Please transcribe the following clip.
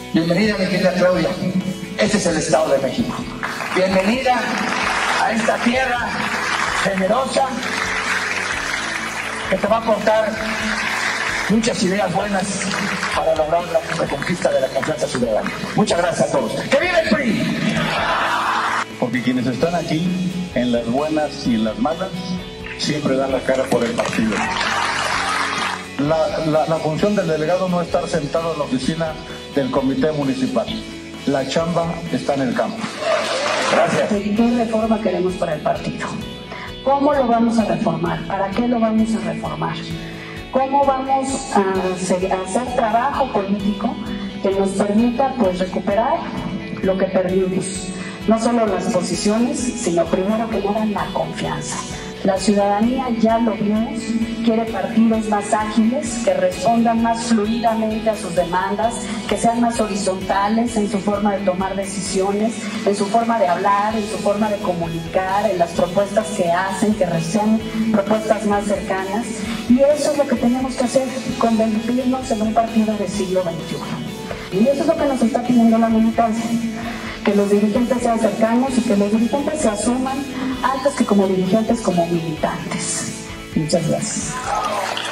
Bienvenida, mi querida Claudia. Este es el Estado de México. Bienvenida a esta tierra generosa que te va a aportar muchas ideas buenas para lograr la reconquista de la confianza ciudadana. Muchas gracias a todos. ¡Que viva el PRI! Porque quienes están aquí, en las buenas y en las malas, siempre dan la cara por el partido. La función del delegado no es estar sentado en la oficina del comité municipal. La chamba está en el campo. Gracias. ¿Qué reforma queremos para el partido? ¿Cómo lo vamos a reformar? ¿Para qué lo vamos a reformar? ¿Cómo vamos a hacer trabajo político que nos permita pues recuperar lo que perdimos? No solo las posiciones, sino primero que nada la confianza. La ciudadanía ya lo vimos, quiere partidos más ágiles, que respondan más fluidamente a sus demandas, que sean más horizontales en su forma de tomar decisiones, en su forma de hablar, en su forma de comunicar, en las propuestas que hacen, que sean propuestas más cercanas. Y eso es lo que tenemos que hacer, convertirnos en un partido del siglo XXI. Y eso es lo que nos está pidiendo la militancia. Que los dirigentes sean cercanos y que los dirigentes se asuman antes que como dirigentes, como militantes. Muchas gracias.